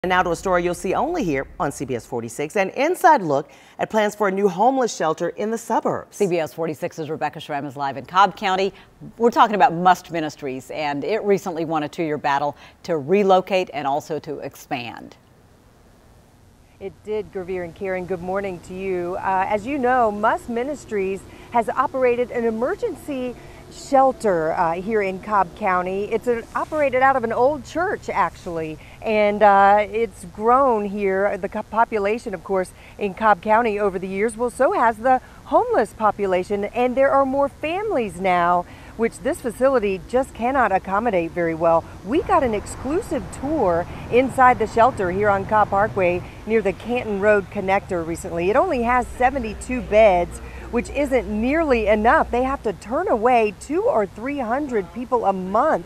And now to a story you'll see only here on CBS 46, an inside look at plans for a new homeless shelter in the suburbs. CBS 46's Rebekka Schramm is live in Cobb County. We're talking about Must Ministries, and it recently won a 2-year battle to relocate and also to expand. It did, Gravir and Karen. Good morning to you. As you know, Must Ministries has operated an emergency shelter here in Cobb County. It's operated out of an old church, actually, and it's grown here. The population, of course, in Cobb County over the years, well, so has the homeless population, and there are more families now, which this facility just cannot accommodate very well. We got an exclusive tour inside the shelter here on Cobb Parkway near the Canton Road connector recently. It only has 72 beds, which isn't nearly enough. They have to turn away 200 or 300 people a month,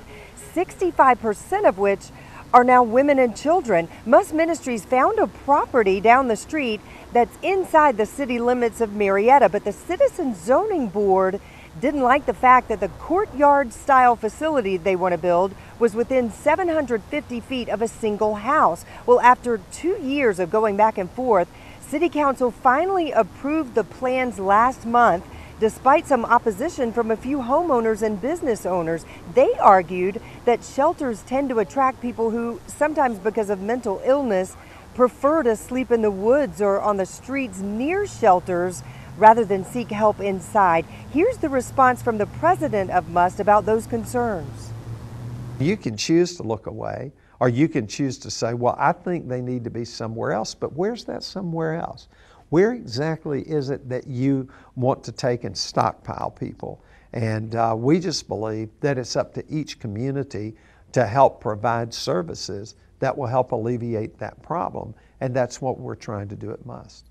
65% of which are now women and children. Must Ministries found a property down the street that's inside the city limits of Marietta, but the Citizen Zoning Board didn't like the fact that the courtyard style facility they want to build was within 750 feet of a single house. Well, after 2 years of going back and forth, City Council finally approved the plans last month, despite some opposition from a few homeowners and business owners. They argued that shelters tend to attract people who, sometimes because of mental illness, prefer to sleep in the woods or on the streets near shelters rather than seek help inside. Here's the response from the president of Must about those concerns. You can choose to look away, or you can choose to say, well, I think they need to be somewhere else, but where's that somewhere else? Where exactly is it that you want to take and stockpile people? And we just believe that it's up to each community to help provide services that will help alleviate that problem. And that's what we're trying to do at Must.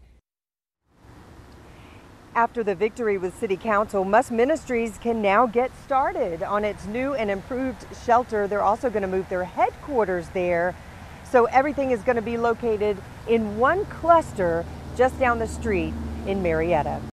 After the victory with City Council, Must Ministries can now get started on its new and improved shelter. They're also going to move their headquarters there. So everything is going to be located in one cluster just down the street in Marietta.